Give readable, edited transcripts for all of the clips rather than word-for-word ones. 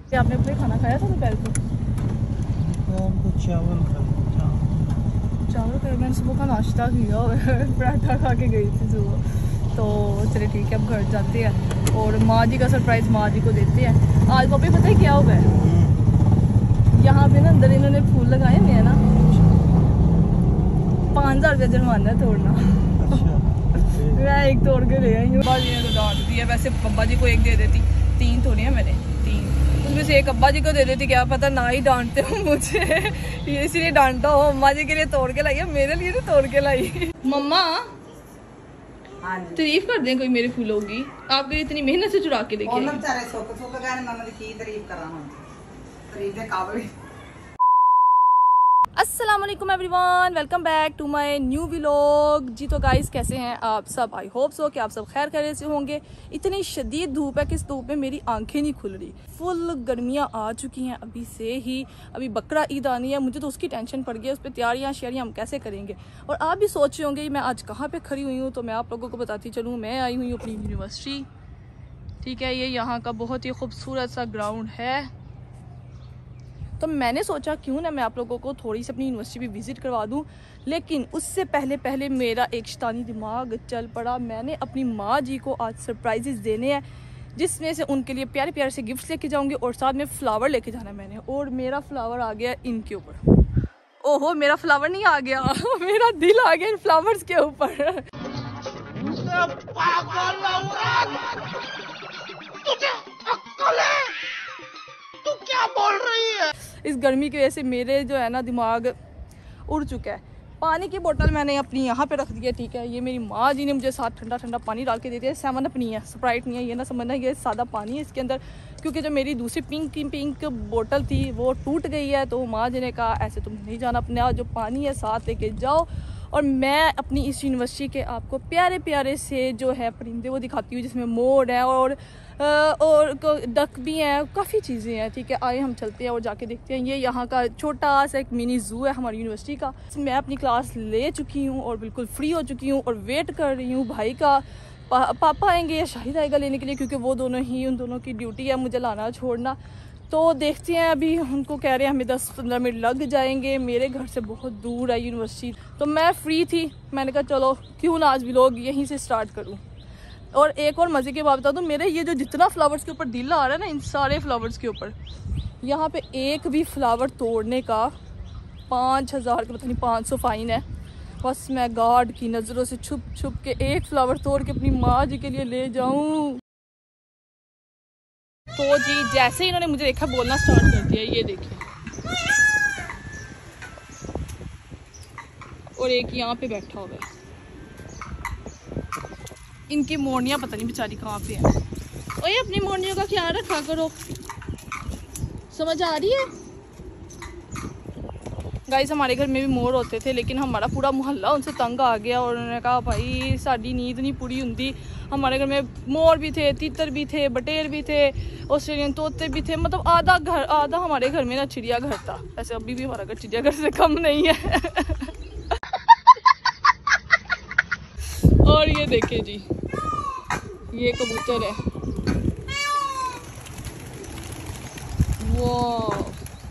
आपने अपने खाना खाया था दोपहर को? चावल खाया। मैंने सुबह का नाश्ता किया पराठा खा के गई थी सुबह। तो चलिए ठीक है, अब घर जाते हैं और माँ जी का सरप्राइज़ माँ जी को देते हैं। आज पापा पता है क्या हुआ है, यहाँ पे ना अंदर इन्होंने फूल लगाए हुए हैं ना, 5000 रुपया जुर्माना है तोड़ना। मैं एक तोड़ के ले आई हूँ। अब्बा जी ने तो डांट दिया, वैसे अब्बा जी को एक दे देती, 3 तोड़े हैं मैंने, 3 उनमें से एक अब्बा जी को दे देती, क्या पता ना ही डांटते हो मुझे ये इसलिए डांटता हो। अम्मा जी के लिए तोड़ के लाई है, मेरे लिए नहीं तोड़ के लाई। मम्मा तारीफ कर दें कोई मेरे फूलों की, आपके इतनी मेहनत से चुरा के देखिए। अस्सलाम वालेकुम everyone, welcome back to my new vlog. जी तो गाइस कैसे हैं आप सब? आई होप सो कि आप सब खैर खैरियत से होंगे। इतनी शदीद धूप है कि इस धूप में मेरी आंखें नहीं खुल रही। फुल गर्मियां आ चुकी हैं अभी से ही। अभी बकरा ईद आनी है, मुझे तो उसकी टेंशन पड़ गई है, उस पर तैयारियां शेयरियां हम कैसे करेंगे। और आप भी सोच रहे होंगे मैं आज कहाँ पर खड़ी हुई हूँ, तो मैं आप लोगों को बताती चलूँ। मैं आई हुई हूँ अपनी यूनिवर्सिटी, ठीक है। ये यहाँ का बहुत ही खूबसूरत सा ग्राउंड है, तो मैंने सोचा क्यों ना मैं आप लोगों को थोड़ी सी अपनी यूनिवर्सिटी भी विज़िट करवा दूं। लेकिन उससे पहले मेरा एक शैतानी दिमाग चल पड़ा। मैंने अपनी माँ जी को आज सरप्राइजेस देने हैं, जिसमें से उनके लिए प्यारे प्यारे से गिफ्ट्स लेके जाऊंगी और साथ में फ्लावर लेके जाना है मैंने। और मेरा फ्लावर आ गया इनके ऊपर। ओहो, मेरा फ्लावर नहीं आ गया मेरा दिल आ गया इन फ्लावर्स के ऊपर। क्या बोल रही है? इस गर्मी की वजह से मेरे जो है ना दिमाग उड़ चुका है। पानी की बोतल मैंने अपनी यहाँ पे रख दी है, ठीक है। ये मेरी माँ जी ने मुझे साथ ठंडा ठंडा पानी डाल के दे दिया। 7 अप नहीं है, स्प्राइट नहीं है, ये ना समझना, ये सादा पानी है इसके अंदर। क्योंकि जो मेरी दूसरी पिंक बोतल थी वो टूट गई है, तो माँ जी ने कहा ऐसे तुम नहीं जाना, अपने जो पानी है साथ लेके जाओ। और मैं अपनी इस यूनिवर्सिटी के आपको प्यारे प्यारे से जो है परिंदे वो दिखाती हूँ, जिसमें मोर है और डक भी हैं, काफ़ी चीज़ें हैं, ठीक है। आए हम चलते हैं और जाके देखते हैं। ये यहाँ का छोटा सा एक मिनी ज़ू है हमारी यूनिवर्सिटी का। मैं अपनी क्लास ले चुकी हूँ और बिल्कुल फ्री हो चुकी हूँ और वेट कर रही हूँ भाई का। पापा आएंगे या शाहिद आएगा लेने के लिए, क्योंकि वो दोनों ही, उन दोनों की ड्यूटी है मुझे लाना छोड़ना। तो देखते हैं, अभी उनको कह रहे हैं हमें 10-15 मिनट लग जाएंगे। मेरे घर से बहुत दूर है यूनिवर्सिटी, तो मैं फ्री थी, मैंने कहा चलो क्यों ना आज व्लॉग यहीं से स्टार्ट करूँ। और एक और मज़े की बात बता दूँ, मेरे ये जो जितना फ्लावर्स के ऊपर दिल आ रहा है ना, इन सारे फ्लावर्स के ऊपर, यहाँ पे एक भी फ्लावर तोड़ने का 5000 का पता नहीं 500 फ़ाइन है। बस मैं गार्ड की नज़रों से छुप के एक फ्लावर तोड़ के अपनी माँ जी के लिए ले जाऊँ। तो जी जैसे ही इन्होंने मुझे देखा बोलना स्टार्ट कर दिया, ये देखिए। और एक यहाँ पे बैठा हुआ है। इनकी मोरनियाँ पता नहीं बेचारी कहाँ पे है। ओए अपनी मोरनियों का ख्याल रखा करो, समझ आ रही है? गाइस हमारे घर में भी मोर होते थे, लेकिन हमारा पूरा मोहल्ला उनसे तंग आ गया और उन्होंने कहा भाई साड़ी नींद नहीं पूरी होंगी। हमारे घर में मोर भी थे, तीतर भी थे, बटेर भी थे, ऑस्ट्रेलियन तोते भी थे, मतलब आधा हमारे घर में ना चिड़ियाघर था। ऐसे अभी भी हमारा घर चिड़ियाघर से कम नहीं है और ये देखिए जी, ये कबूतर है, वाह।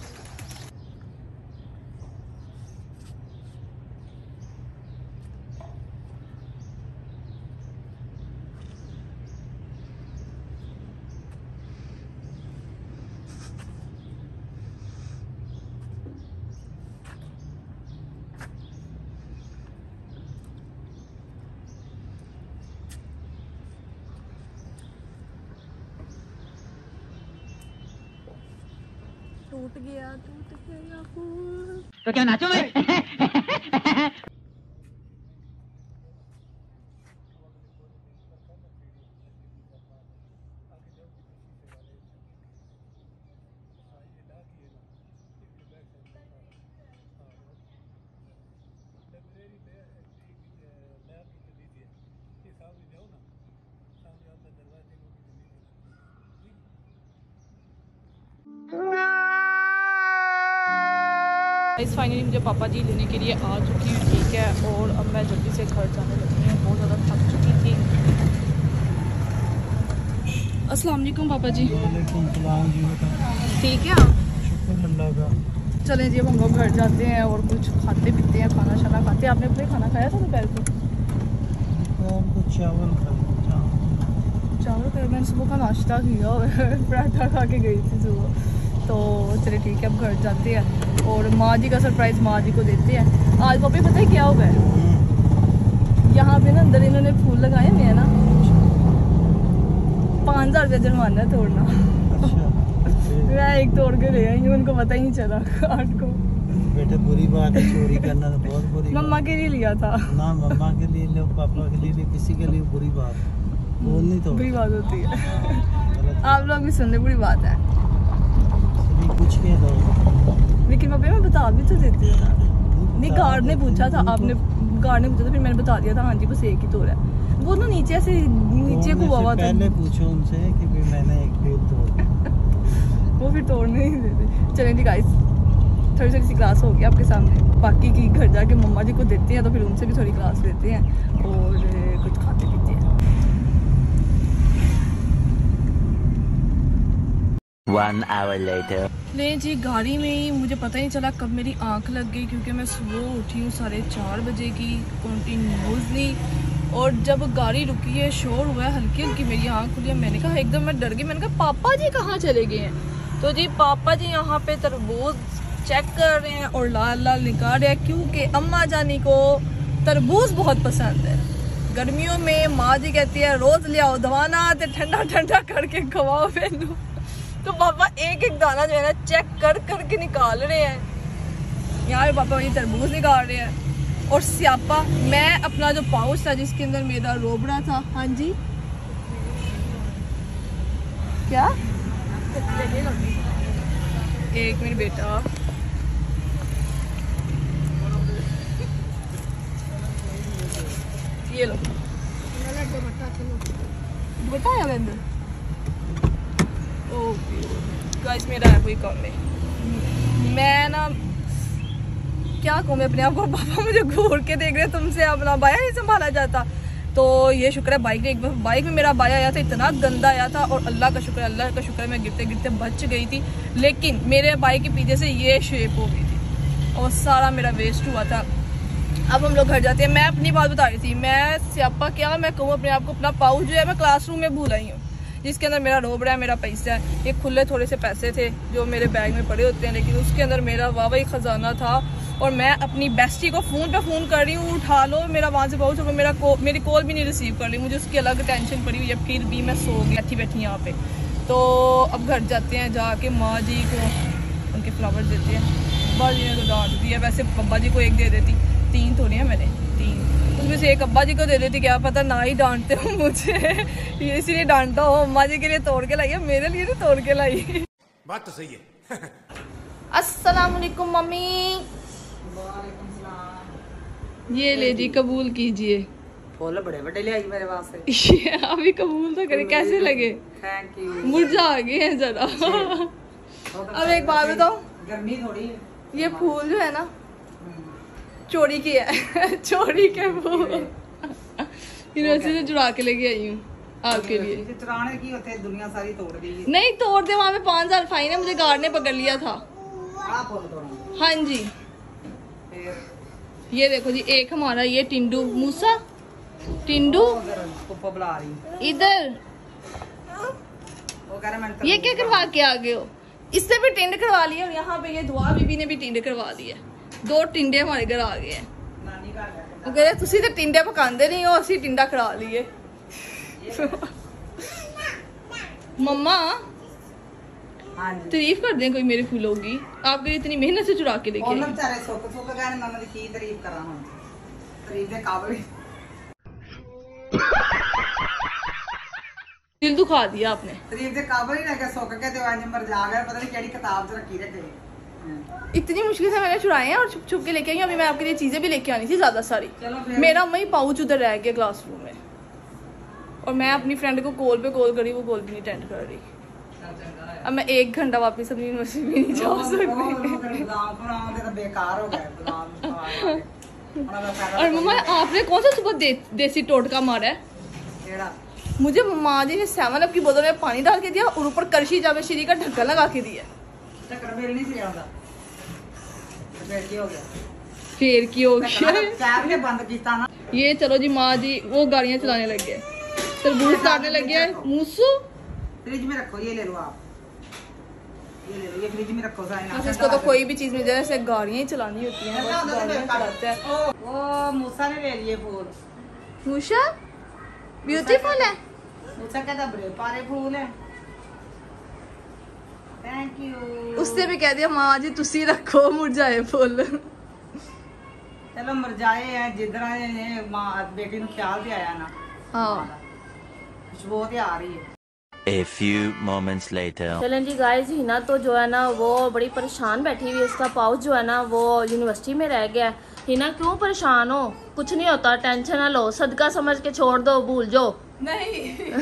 टूट गया फूल। तो क्या नाचो मैं? इस फाइनली मुझे पापा जी लेने के लिए आ चुकी हूँ, ठीक है। और अब मैं जल्दी से घर जाने लगी हूँ, बहुत ज़्यादा थक चुकी थी। अस्सलाम वालेकुम पापा जी। ठीक है आप? चलें जी, अब हम लोग घर जाते हैं और कुछ खाते पीते हैं, खाना शाना खाते हैं। आपने अपने खाना खाया था दोपहर को? चावल खाया, मैंने सुबह का नाश्ता किया और पराठा खा के गई थी सुबह। तो चलिए ठीक है, अब घर जाते हैं और माँ जी का सरप्राइज़ माँ जी को देते हैं। आज पापा पता है क्या हुआ है, यहाँ पे ना अंदर इन्होंने फूल लगाए हुए हैं ना, 5000 रुपया जुर्माना है तोड़ना। मैं एक तोड़ के ले आई हूँ, उनको पता ही नहीं चला आठ को। बेटा बुरी बात है, चोरी करना तो बहुत बुरी। मम्मा के लिए लिया था ना, मम्मा के लिए लो, पापा के लिए, किसी के लिए बुरी बात बोलनी तो बुरी बात होती है। आप लोग भी सुन ले, बुरी बात है। कुछ कह दो, लेकिन पापा मैं बता भी तो देती हूँ ना। नहीं, गार्ड ने पूछा था, आपने गार्ड ने पूछा था, फिर मैंने बता दिया था हाँ जी बस एक ही तोड़ा है। वो ना नीचे ऐसे नीचे को हुआ था। पहले पूछो उनसे कि भी मैंने एक पेड़ तोड़ वो फिर तोड़ने नहीं देते। चलें जी गाइस, थोड़ी सी क्लास होगी आपके सामने, बाकी की घर जाके मम्मा जी को देते हैं, तो फिर उनसे भी थोड़ी क्लास लेते हैं और कुछ खाते पीते हैं। 1 hour later. नहीं जी, गाड़ी में ही मुझे पता ही नहीं चला कब मेरी आंख लग गई, क्योंकि मैं सुबह उठी हूँ 4:30 बजे की कंटिन्यूसली। और जब गाड़ी रुकी है, शोर हुआ है, हल्की हल्की मेरी आंख खुली है। मैंने कहा एकदम मैं डर गई, मैंने कहा पापा जी कहाँ चले गए हैं? तो जी पापा जी यहाँ पे तरबूज चेक कर रहे हैं और लाल लाल निकाल रहे हैं, क्योंकि अम्मा जानी को तरबूज बहुत पसंद है। गर्मियों में माँ जी कहती है रोज ले आओ दवाना, तो ठंडा ठंडा करके खवाओ मैनू। तो पापा एक एक दाना जो है ना चेक कर करके निकाल रहे हैं। यहाँ पे पापा ये तरबूज निकाल रहे हैं और स्यापा मैं अपना जो पाउच था जिसके अंदर मेरा रोबड़ा था। हाँ जी क्या? एक मिनट बेटा, ये लो बताया अंदर। गाइस मेरा है कोई काम में, मैं ना क्या कहूँ मैं अपने आप को। पापा मुझे घूर के देख रहे, तुमसे अपना बाया नहीं संभाला जाता। तो ये शुक्र है बाइक में, बाइक में मेरा बाया आया था, इतना गंदा आया था और अल्लाह का शुक्र है मैं गिरते गिरते बच गई थी। लेकिन मेरे बाइक के पीछे से ये शेप हो गई थी और सारा मेरा वेस्ट हुआ था। अब हम लोग घर जाते हैं। मैं अपनी बात बता रही थी, मैं स्यापा क्या मैं कहूँ अपने आप को, अपना पाउच जो है मैं क्लासरूम में भूल आई हूँ, जिसके अंदर मेरा रोबड़ा है, मेरा पैसा है। ये खुले थोड़े से पैसे थे जो मेरे बैग में पड़े होते हैं, लेकिन उसके अंदर मेरा वाह खजाना था। और मैं अपनी बेस्टी को फ़ोन पे फ़ोन कर रही हूँ, उठा लो मेरा वहाँ से पहुँच, और मेरी कॉल भी नहीं रिसीव कर रही। मुझे उसकी अलग टेंशन पड़ी हुई है, फिर भी मैं सो गई बैठी यहाँ पे। तो अब घर जाते हैं, जाके माँ जी को उनके फ्लावर देते हैं। अब्बा जी ने तो डांट दिया, वैसे अब्बा जी को एक दे देती, 3 तोड़े हैं मैंने, 3 उसमें से एक अब्बा जी को दे देती, क्या पता ना ही डांटते हो मुझे इसीलिए डांटा हो। अम्मा जी के लिए तोड़ के लाई है, मेरे लिए तो तोड़ के लाई। बात तो सही है। अस्सलाम वालेकुम मम्मी। ये ले जी, कबूल कीजिए। फूल बड़े बड़े ले आई मेरे वास्ते। ये अभी कबूल तो करे, कैसे लगे? Thank you. मुरझा आ गए हैं जरा। अब एक बात बताओ, गर्मी थोड़ी है। ये फूल जो है ना चोरी की है। चोरी के फूल यूनिवर्सिटी से चुरा के लेके आई हूँ आपके लिए। चुराने की होते हैं, दुनिया सारी तोड़ गई है। नहीं तोड़ दे, वहाँ पे 5000 फाइन है, मुझे गार्ड ने पकड़ लिया था। हाँ जी, ये देखो जी, एक हमारा ये टिंडू मूसा टिंडू बुला रही इधर। वो कह रहा ये क्या करवा के आ गए हो? इससे भी टिंड करवा लिया और यहाँ पे ये दुआ बीबी ने भी टिंड करवा दिया। 2 टिंडे हमारे घर आ गए हैं। वो कह रहे तुसी तो टिंडे पकांदे नहीं हो, असी टिंडा करा लिए। मम्मा तारीफ कर दें कोई मेरे फूलों की, आपके इतनी मेहनत से चुरा के लेके दिल दुखा दिया आपने। इतनी मुश्किल से मैंने चुराए हैं और छुप छुप के लेके आई। अभी मैं आपके लिए चीजें भी लेके आनी थी ज्यादा सारी। मेरा वही पाउच उधर रह गया क्लासरूम में, और मैं अपनी फ्रेंड को कॉल पे कॉल करी, वो कॉल भी नहीं अटेंड कर रही। अब मैं 1 घंटा वापस अपनी यूनिवर्सिटी में नहीं जा सकती। और मम्मा आपने कौन सा सुबह देसी टोटका मारा है? मुझे माँ जी ने 7 अप की बोतल में पानी डाल के दिया और ऊपर करशी जावे श्री का ढक्कन लगा के दिया। ढक्कन मेरे नहीं से आਉਂਦਾ फिर की हो गया फिर की हो गया पैर ने बंद किया ना ये। चलो जी माँ जी वो गाड़ियाँ चलाने लग गए, तरबूज काटने लग गया है। मूसू फ्रिज में रखो, ये ले लो आप, ये ले लो, ये फ्रिज में रखो सारे। इसको तो कोई भी चीज मिल जाए, ऐसे गाड़ियाँ ही चलानी होती हैं, बस गाड़ियाँ चलाते हैं। ओ मूसा ने ले लिए फूल। मूसा ब्यूटीफुल है। मूसा कहता बड़े पारे फूल है। Thank you. उसने भी कह दिया माँ जी तुसी रखो मुरझाए फुल। चलो मुरझाए है जिधर मां बेटी नु ख्याल ते आया ना। हाँ खुशबू ते आ रही है। A few moments later. चलें जी गाइस, हिना तो जो है ना वो बड़ी परेशान बैठी हुई है। इसका पाउच जो है ना वो यूनिवर्सिटी में रह गया है। हिना क्यों परेशान हो, कुछ नहीं होता, टेंशन ना लो, सदका समझ के छोड़ दो, भूल जाओ। नहीं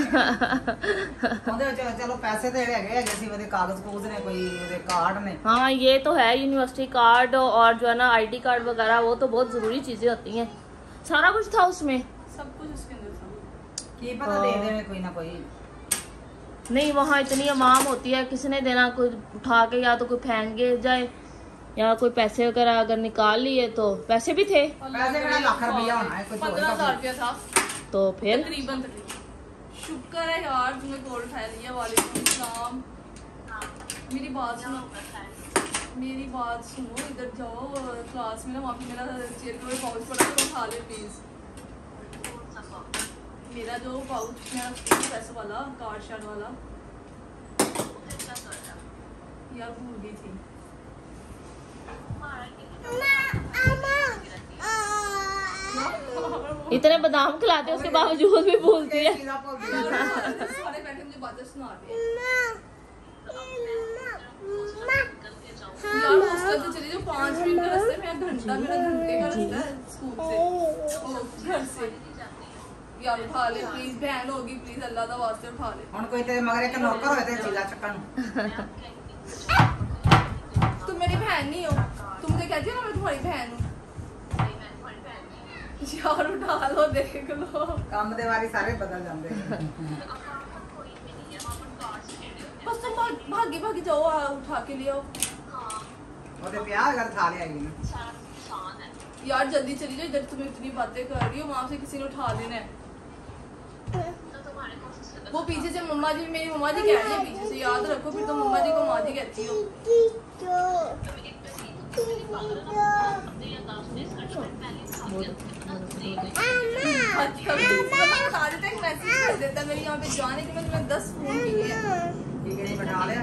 चलो पैसे तो है जैसे वो कागज कूज ने कोई कार्ड ने। हाँ ये तो है, यूनिवर्सिटी कार्ड और जो है ना आईडी कार्ड वगैरह, वो तो बहुत जरूरी चीजें होती हैं। सारा कुछ था उसमें, सब कुछ उसके अंदर था। की पता दे दे कोई ना कोई। नहीं वहाँ इतनी अमाम होती है, किसी ने देना, कोई उठा के या तो कोई फेंक गिर जाए या कोई पैसे वगैरह अगर निकाल लिए तो पैसे भी थे। पैसे का लाख रुपया होना है, कुछ 15,000 रुपया था तो फिर तकरीबन। शुक्र है यार तुमने कॉल उठा लिया। वालेकुम सलाम। मेरी बात सुनो, मेरी बात सुनो, इधर जाओ क्लास में ना, वहाँ पे मेरा चेयर का पाउच पड़ा है, तो उठा ले प्लीज। मेरा जो पाउच है पैसे वाला, कार्ड शार्ड वाला यार भूल गई थी। इतने बादाम खिलाते उसके बावजूद भी भूलती है। सारे बैठे मुझे बातें सुना रहे हैं। यार हॉस्टल से चली जो 5 मिनट का रास्ता है, घंटा मेरा घंटे का रास्ता है स्कूल से घर से। यार उठा ले प्लीज, बहन होगी प्लीज, अल्लाह दा वास्ते उठा ले। हुन कोई तेरे मगर एक नौकर होए ते चिल्ला चक्कन। तुम मेरी बहन नहीं हो, तुम मुझे कहती हो ना मैं तुम्हारी बहन हूँ। यार उठा लो, देख लो, काम दे वाली सारे बदल जाते हैं। बस तुम भागी भागी जाओ, उठा के ले आओ। ओदे प्यार अगर खा ले आएगी ना यार जल्दी चली जाओ, इधर तुम इतनी बातें कर रही हो, वहां से किसी ने उठा देना है। वो पीछे से मम्मा जी, मेरी मम्मा जी कह रही है पीछे से, याद रखो फिर तो मम्मा जी को माँ जी कहती हो। बता देते हैं, मैसेज कर देता मेरी यहाँ पे जाने के, मैंने 10 फोन किए हैं। ठीक है नहीं बैठा लिया।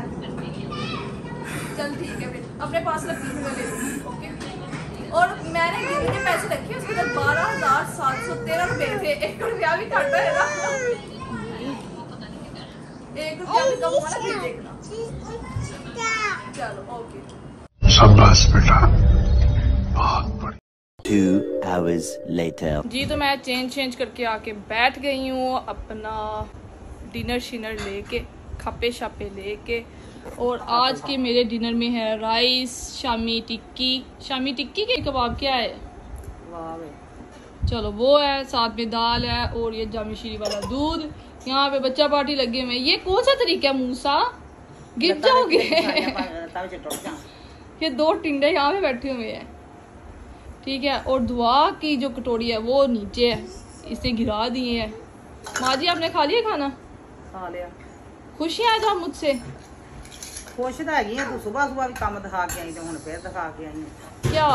चल ठीक है फिर अपने पास रखी थी, मैं ले लूँगी। ओके। और मैंने जितने पैसे रखे उसके अंदर 12,713 रुपए थे। 1 रुपया भी काटा है ना, 1 रुपया भी कम हुआ ना, फिर देखना। चलो ओके, शाबाश बेटा, बहुत बढ़िया। 2 hours later. जी तो मैं चेंज करके आके बैठ गई हूँ, अपना डिनर शिनर लेके, खापे शापे लेके। और आज के मेरे डिनर में है राइस, शामी टिक्की के कबाब क्या है, चलो वो है, साथ में दाल है और ये जामी शीरी वाला दूध। यहाँ पे बच्चा पार्टी लगे हुए। ये कौन सा तरीका है मूसा, गिर जाओगे। ये 2 टिंडे यहाँ पे बैठे हुए हैं, ठीक है। और दुआ की जो कटोरी है वो नीचे है, इसे गिरा दिए है। माँ जी आपने खा लिया खाना? खा लिया। खुश हैं आज आप मुझसे? खुश तो हैगी है, तू सुबह भी काम दिखा के आई तो हुन फिर दिखा के आई है। क्या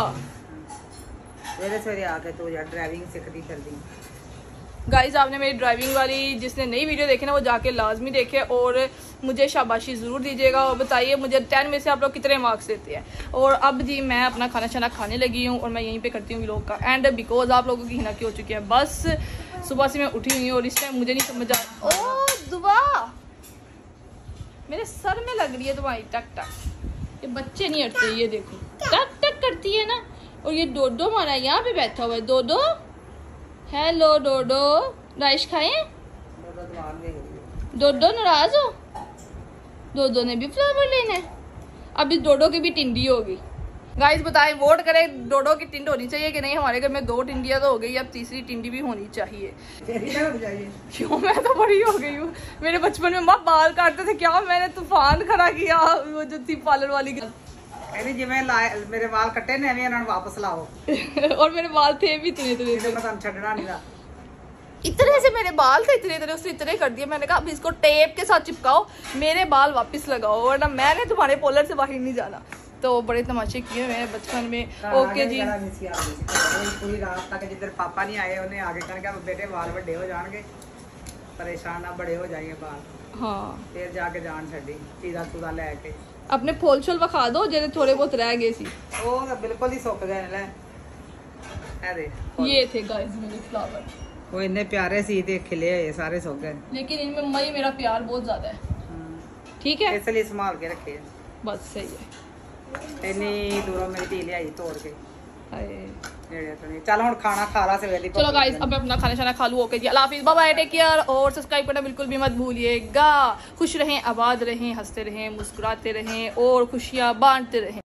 सवेरे आके तू यार ड्राइविंग सीखती फिरदी। गाइज आपने मेरी ड्राइविंग वाली जिसने नई वीडियो देखी ना वो जाके लाजमी देखे और मुझे शाबाशी ज़रूर दीजिएगा और बताइए मुझे 10 में से आप लोग कितने मार्क्स देते हैं। और अब जी मैं अपना खाना शाना खाने लगी हूँ और मैं यहीं पे करती हूँ व्लॉग का एंड, बिकॉज आप लोगों की हिना की हो चुकी है। बस सुबह से मैं उठी हुई हूँ और इस टाइम मुझे नहीं समझ आ, ओ दुआ मेरे सर में लग रही है तुम्हारी टक टक। ये बच्चे नहीं हटते, ये देखो टक टक करती है ना। और ये डोडो हमारा यहाँ पे बैठा हुआ है, डोडो हेलो डोडो, राइस खाए? डोडो नाराज हो? डोडो ने भी फ्लावर लेना है। अब इस डोडो की भी टिंडी होगी। गाइस बताएं, वोट करें डोडो की टिंड होनी चाहिए कि नहीं। हमारे घर में 2 टिंडियां तो हो गई, अब तीसरी टिंडी भी होनी चाहिए। क्यों, मैं तो बड़ी हो गई हूँ। मेरे बचपन में माँ बाल काटते थे, क्या मैंने तूफान खड़ा किया। वो जो थी पार्लर वाली जिम्मे मेरे बाल कट्टे ने वापस लाओ। और मेरे बाल थे भी इतने छड़ना नहीं था। इतने से मेरे बाल थे, इतने उसने इतने कर दिए। मैंने कहा अब इसको टेप के साथ चिपकाओ, मेरे बाल वापस लगाओ, वरना मैंने तुम्हारे पोलर से बाहर नहीं जाना। तो बड़े तमाशे किए हुए हैं बचपन में। ओके जी, पूरी रात तक जिधर पापा नहीं आए उन्हें आगे करके बेटे बाल बड़े हो जाएंगे, परेशान ना बड़े हो जाएंगे बाल। हाँ, फिर जाके जान छड़ी चीजा चूजा लेके अपने फूल शोल विखा दो जेडे थोड़े बहुत रह गए सी। वो बिल्कुल ही सुक गए ले। ये थे गाइस मेरे फ्लावर, वो इतने प्यारे सी थे, खिले हुए सारे सुक गए, लेकिन इनमें मई मेरा प्यार बहुत ज्यादा है। ठीक है, इसलिए संभाल के रखे। बस सही है। इतनी दूरों मेरी धी लियाई तोड़ के। चल हुन खाना खा ला सवेरे। चलो गाइस, अब मैं अपना खाना शाना खा लूं। ओके जी, अल्लाह हाफिज, बाय बाय, टेक केयर, और सब्सक्राइब करना बिल्कुल भी मत भूलिएगा। खुश रहें, आबाद रहें, हंसते रहें, मुस्कुराते रहें और खुशियां बांटते रहें।